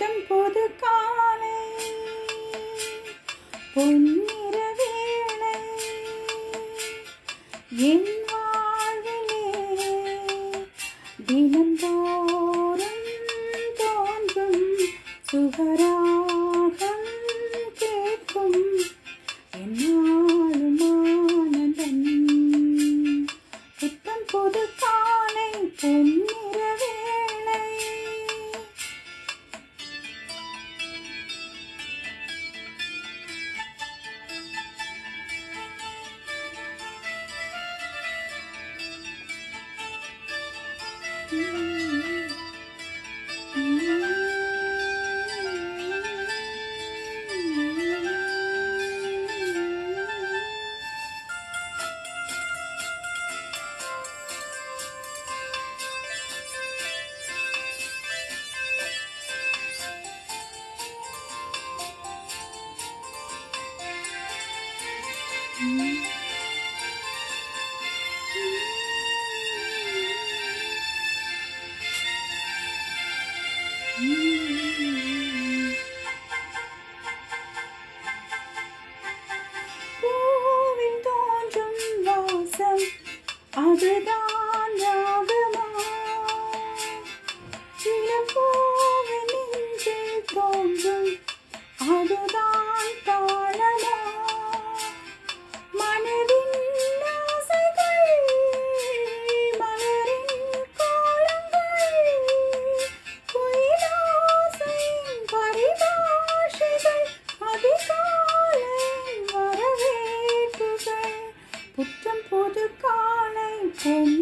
புத்தம் புது காலை பொன்னிற வேளை என் வாழ்விலே தினந்தோறும் தோன்றும் சுகராகம் கேட்கும் என்னாலும் ஆனந்தம். புத்தம் புது காலை பொன்னிற வேளை பூவில் தோன்றும் வாசம் அதுதான் ராகமா, இளம்பூவின் நெஞ்சில் தோன்றும் அதுதான் தாளமா, மனதின் ஆசைகள் மலரின் கோலங்கள், குயிலாசையின் பரிபாஷைகள், அதிகாலை வரவேற்புகள், புத்தம் புது காலை பொன்